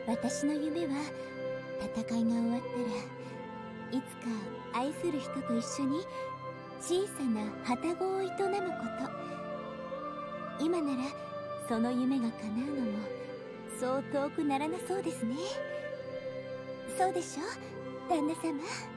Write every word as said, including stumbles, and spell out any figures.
私の夢は戦いが終わったらいつか愛する人と一緒に小さな旅籠を営むこと。今ならその夢が叶うのもそう遠くならなそうですね。そうでしょ旦那様。